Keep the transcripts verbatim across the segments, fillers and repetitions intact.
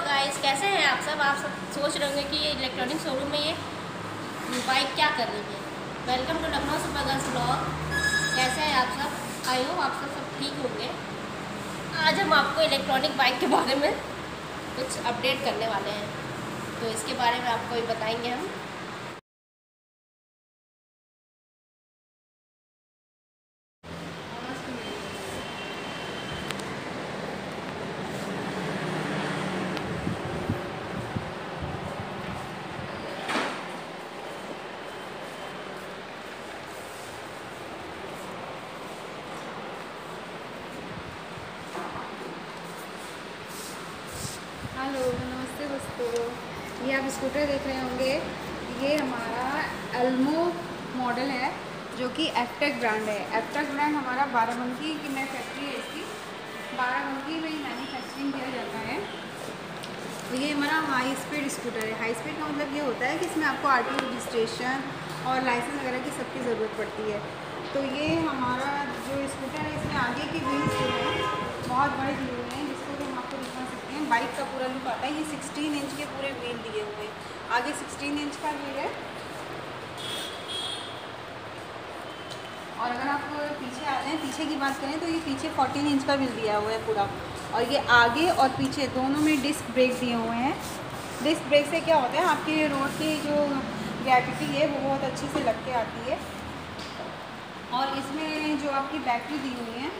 Guys, कैसे हैं आप सब। आप सब सोच रहे होंगे कि ये इलेक्ट्रॉनिक शोरूम में ये बाइक क्या कर रही है। Welcome to Lucknow super girls blog. कैसे हैं आप सब। आई होप आप सब सब ठीक होंगे। आज हम आपको इलेक्ट्रॉनिक बाइक के बारे में कुछ अपडेट करने वाले हैं, तो इसके बारे में आपको भी बताएंगे हम। हेलो, नमस्ते दोस्तों। ये आप स्कूटर देख रहे होंगे, ये हमारा एल्मो मॉडल है जो कि एफटेक ब्रांड है। एफटेक ब्रांड हमारा बाराबंकी की में फैक्ट्री है, इसकी बाराबंकी में ही मैन्युफैक्चरिंग किया जाता है। तो ये हमारा हाई स्पीड स्कूटर है। हाई स्पीड का मतलब ये होता है कि इसमें आपको आर टी ओ रजिस्ट्रेशन और लाइसेंस वगैरह की सबकी ज़रूरत पड़ती है। तो ये हमारा जो स्कूटर है, इसमें आगे की व्हील्स जो है बहुत बड़े दिए हुए हैं, जिसको कि हम आपको दिखा सकते हैं। बाइक का पूरा लुक आता है। ये सोलह इंच के पूरे व्हील दिए हुए हैं। आगे सोलह इंच का व्हील है, और अगर आप पीछे आते हैं, पीछे की बात करें तो ये पीछे चौदह इंच का व्हील दिया हुआ है पूरा। और ये आगे और पीछे दोनों में डिस्क ब्रेक दिए हुए हैं। डिस्क ब्रेक से क्या होता है, आपके रोड की जो ग्रेविटी है वो बहुत अच्छे से लग के आती है। और इसमें जो आपकी बैटरी दी हुई है,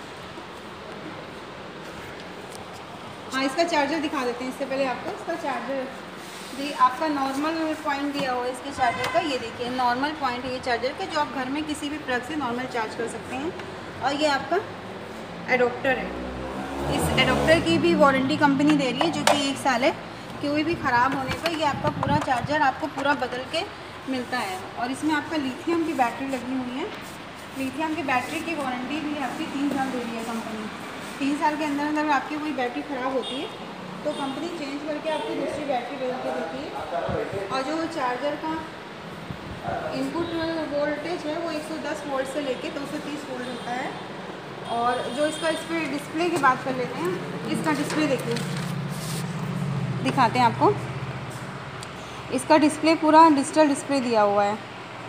हाँ इसका चार्जर दिखा देते हैं। इससे पहले आपको इसका चार्जर जी, आपका नॉर्मल पॉइंट दिया हुआ है इसके चार्जर का। ये देखिए नॉर्मल पॉइंट है ये चार्जर का, जो आप घर में किसी भी प्लग से नॉर्मल चार्ज कर सकते हैं। और ये आपका एडोप्टर है। इस एडोप्टर की भी वारंटी कंपनी दे रही है, जो कि एक साल है। कोई भी ख़राब होने पर ये आपका पूरा चार्जर आपको पूरा बदल के मिलता है। और इसमें आपका लिथियम की बैटरी लगी हुई है। लिथियम की बैटरी की वारंटी भी आपकी तीन साल दे रही है कंपनी। तीन साल के अंदर अंदर आपकी कोई बैटरी ख़राब होती है तो कंपनी चेंज करके आपको दूसरी बैटरी बदल के देती है। और जो चार्जर का इनपुट वोल्टेज है वो एक सौ दस वोल्ट से लेके दो सौ तीस वोल्ट होता है। और जो इसका इस पर डिस्प्ले की बात कर लेते हैं, इसका डिस्प्ले देखिए, दिखाते हैं आपको। इसका डिस्प्ले पूरा डिजिटल डिस्प्ले दिया हुआ है।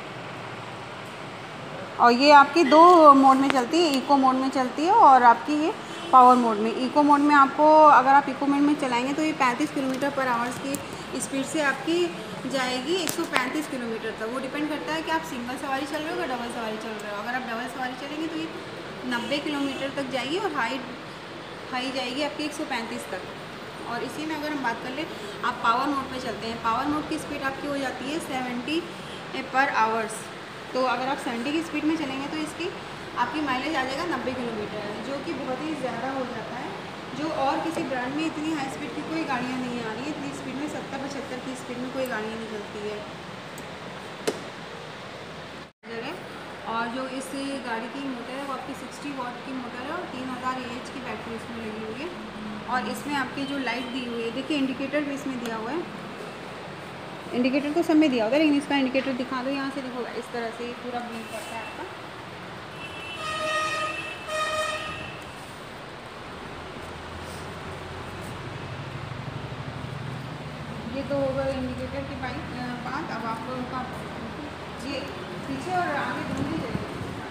और ये आपकी दो मोड में चलती है, इको मोड में चलती है और आपकी ये पावर मोड में। इको मोड में आपको, अगर आप इको मोड में चलाएंगे तो ये पैंतीस किलोमीटर पर आवर्स की स्पीड से आपकी जाएगी एक सौ पैंतीस किलोमीटर तक। वो डिपेंड करता है कि आप सिंगल सवारी चल रहे हो या डबल सवारी चल रहे हो। अगर आप डबल सवारी चलेंगे तो ये नब्बे किलोमीटर तक जाएगी और हाई हाई जाएगी आपकी एक सौ पैंतीस तक। और इसी में अगर हम बात कर लें, आप पावर मोड पे चलते हैं, पावर मोड की स्पीड आपकी हो जाती है सेवेंटी पर आवर्स। तो अगर आप सेवेंटी की स्पीड में चलेंगे तो इसकी आपकी माइलेज आ जाएगा नब्बे किलोमीटर, जो कि बहुत ही ज़्यादा हो जाता है। जो और किसी ब्रांड में इतनी हाई स्पीड की कोई गाड़ियाँ नहीं आ रही है। इतनी स्पीड में सत्तर पचहत्तर की स्पीड में कोई गाड़ियाँ नहीं चलती है। और जो इस गाड़ी की मोटर है वो आपकी साठ वाट की मोटर है और तीन हज़ार ए एच की बैटरी इसमें लगी हुई है। और इसमें आपकी जो लाइट दी हुई है, देखिए इंडिकेटर भी इसमें दिया हुआ है। इंडिकेटर तो सब में दिया होता है, लेकिन इसका इंडिकेटर दिखा दो यहाँ से। देखो इस तरह से पूरा ब्लिंक करता है आपका। ये तो होगा इंडिकेटर की बात। अब आप लोगों का ये पीछे और आगे दोनों ही जगह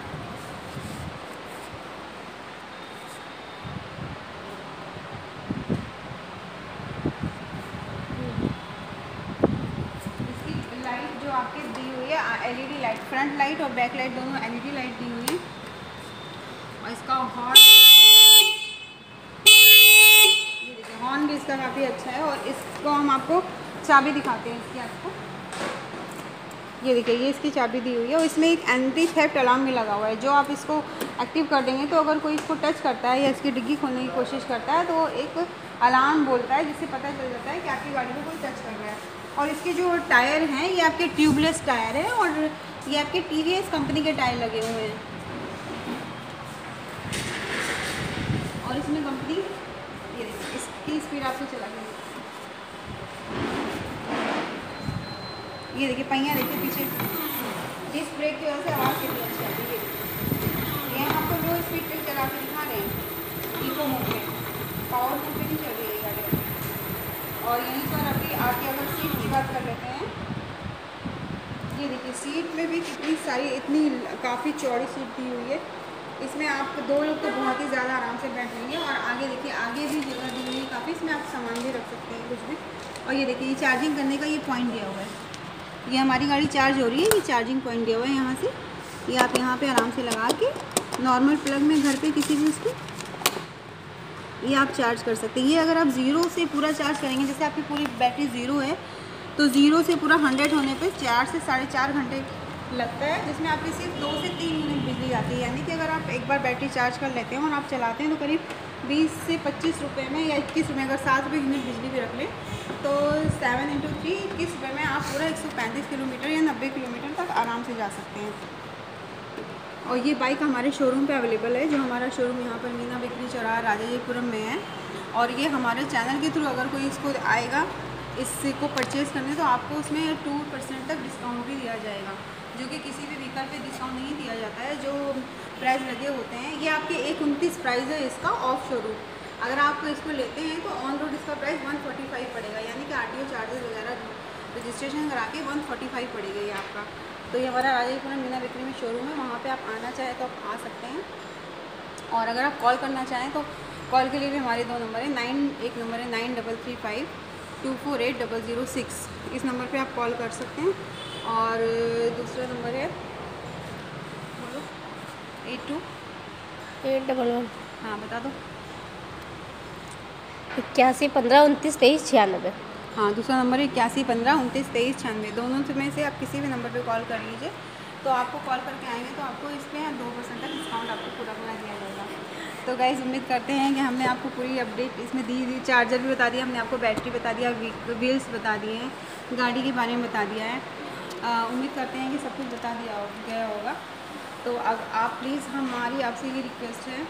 इसकी लाइट जो आपके दी हुई है एलईडी लाइट, फ्रंट लाइट और बैक लाइट दोनों एलईडी लाइट दी हुई है। और इसका हॉर्न, ये देखिए हॉर्न भी इसका काफ़ी अच्छा है। और इसको हम आपको चाबी दिखाते हैं इसकी आपको। ये देखिए ये इसकी चाबी दी हुई है और इसमें एक एंटी थेफ्ट अलार्म भी लगा हुआ है। जो आप इसको एक्टिव कर देंगे तो अगर कोई इसको टच करता है या इसकी डिग्गी खोलने की कोशिश करता है तो एक अलार्म बोलता है, जिससे पता चल जाता है कि आपकी गाड़ी को कोई टच कर रहा है। और इसके जो टायर हैं ये आपके ट्यूबलेस टायर हैं और ये आपके टी वी एस कंपनी के टायर लगे हुए हैं। और इसमें कंपनी ये देखिए इसकी स्पीड आपको चला के, ये देखिए पहिया देखिए पीछे, डिस्क ब्रेक की वजह से आवाज़ कितनी अच्छी आती है। ये हम आपको लो स्पीड पे चला के दिखा रहे हैं, इको मोड में, पावर मोड पे नहीं चल रही है गाड़ी। बात कर लेते हैं। ये देखिए सीट में भी कितनी सारी, इतनी काफ़ी चौड़ी सीट दी हुई है। इसमें आप दो लोग तो बहुत ही ज़्यादा आराम से बैठ लेंगे। और आगे देखिए, आगे भी जगह दी हुई है काफ़ी, इसमें आप सामान भी रख सकते हैं कुछ भी। और ये देखिए, ये चार्जिंग करने का ये पॉइंट दिया हुआ है। ये हमारी गाड़ी चार्ज हो रही है, ये चार्जिंग पॉइंट दिया हुआ है यहाँ से। ये आप यहाँ पे आराम से लगा के नॉर्मल प्लग में घर पे किसी भी उसको ये आप चार्ज कर सकते हैं। ये अगर आप ज़ीरो से पूरा चार्ज करेंगे, जैसे आपकी पूरी बैटरी ज़ीरो है, तो ज़ीरो से पूरा हंड्रेड होने पे चार से साढ़े चार घंटे लगता है, जिसमें आपकी सिर्फ दो से तीन यूनिट बिजली आती है। यानी कि अगर आप एक बार बैटरी चार्ज कर लेते हैं और आप चलाते हैं तो करीब बीस से पच्चीस रुपये में या इक्कीस रुपये, अगर सात रुपये यूनिट बिजली भी रख लें तो सेवन इंटू थ्री इक्कीस रुपये में आप पूरा एक सौ पैंतीस किलोमीटर या नब्बे किलोमीटर तक आराम से जा सकते हैं। और ये बाइक हमारे शोरूम पे अवेलेबल है, जो हमारा शोरूम यहाँ पर मीना बिक्री चौराहा राजाजीपुरम में है। और ये हमारे चैनल के थ्रू अगर कोई इसको आएगा, इसको परचेज़ करने, तो आपको उसमें टू परसेंट तक डिस्काउंट भी दिया जाएगा, जो कि किसी भी व्हीकल पे डिस्काउंट नहीं दिया जाता है। जो प्राइस लगे होते हैं, ये आपके एक उनतीस प्राइस है इसका ऑफ शोरूम। अगर आप इसको लेते हैं तो ऑन रोड इसका प्राइस वन फोर्टी फाइव पड़ेगा, यानी कि आर टी ओ चार्जेस वगैरह रजिस्ट्रेशन करा के वन फोर्टी फाइव पड़ेगा ये आपका। तो ये हमारा राजाजीपुरम मीना बिक्री में शोरूम है, वहाँ पे आप आना चाहें तो आप आ सकते हैं। और अगर आप कॉल करना चाहें तो कॉल के लिए भी हमारे दो नंबर है, नाइन एक नंबर है nine double three five two four eight double zero six, इस नंबर पे आप कॉल कर सकते हैं। और दूसरा नंबर है बोलो eight two eight double one हाँ बता दो इक्यासी पंद्रह उनतीस तेईस छियानबे। हाँ, दूसरा नंबर है इक्यासी पंद्रह उनतीस तेईस छियानवे। दोनों में से आप किसी भी नंबर पे कॉल कर लीजिए, तो आपको कॉल करके आएंगे तो आपको इस पर दो परसेंट तक डिस्काउंट आपको पूरा पूरा दिया जाएगा। तो गाइस, उम्मीद करते हैं कि हमने आपको पूरी अपडेट इसमें दी दी चार्जर भी बता दिया, हमने आपको बैटरी बता दिया, व्हील्स बता दिए हैं, गाड़ी के बारे में बता दिया है। उम्मीद करते हैं कि सब कुछ बता दिया हो, गया होगा। तो अब आप प्लीज़, हमारी आपसे ये रिक्वेस्ट है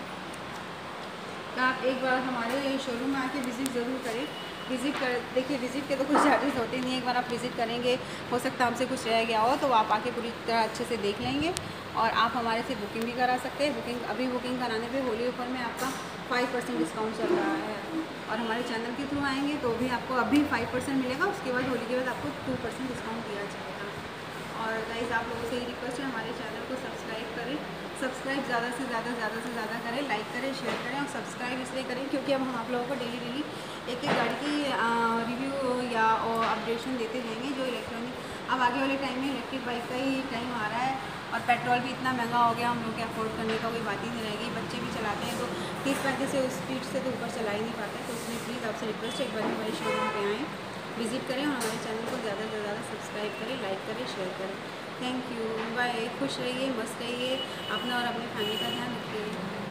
कि आप एक बार हमारे शोरूम में आके विज़िट ज़रूर करें। विज़िट कर देखिए, विज़िट के तो कुछ चार्जेस होते नहीं, एक बार आप विज़िट करेंगे, हो सकता है हमसे कुछ रह गया हो तो आप आके पूरी तरह अच्छे से देख लेंगे। और आप हमारे से बुकिंग भी करा सकते हैं। बुकिंग अभी बुकिंग कराने पे होली ऑफर में आपका फाइव परसेंट डिस्काउंट चल रहा है। और हमारे चैनल के थ्रू आएंगे तो भी आपको अभी फाइव परसेंट मिलेगा, उसके बाद होली के बाद आपको टू परसेंट डिस्काउंट दिया जाएगा। और गाइस, आप लोगों से ये रिक्वेस्ट है, हमारे चैनल को सब्सक्राइब करें, सब्सक्राइब ज़्यादा से ज़्यादा ज़्यादा से ज़्यादा करें, लाइक करें, शेयर करें। और सब्सक्राइब इसलिए करें क्योंकि अब हम आप लोगों को डेली डेली एक एक गाड़ी की रिव्यू या अपडेशन देते रहेंगे। जो इलेक्ट्रॉनिक अब आगे वाले टाइम में इलेक्ट्रिक बाइक का ही टाइम आ रहा है, और पेट्रोल भी इतना महंगा हो गया, हम लोग के अफोर्ड करने का कोई बात ही नहीं रहेगी। बच्चे भी चलाते हैं तो तीस पैंतीस से उस स्पीड से तो ऊपर चला ही नहीं पाते। तो इसलिए प्लीज़ आपसे रिक्वेस्ट है, एक बार हमारे शोरूम पे आएँ, विज़िट करें और हमारे चैनल को ज़्यादा से ज़्यादा सब्सक्राइब करें, लाइक करें, शेयर करें। Thank you, bye. खुश रहिए, मस्त रहिए, अपना और अपनी फैमिली का ध्यान रखिए।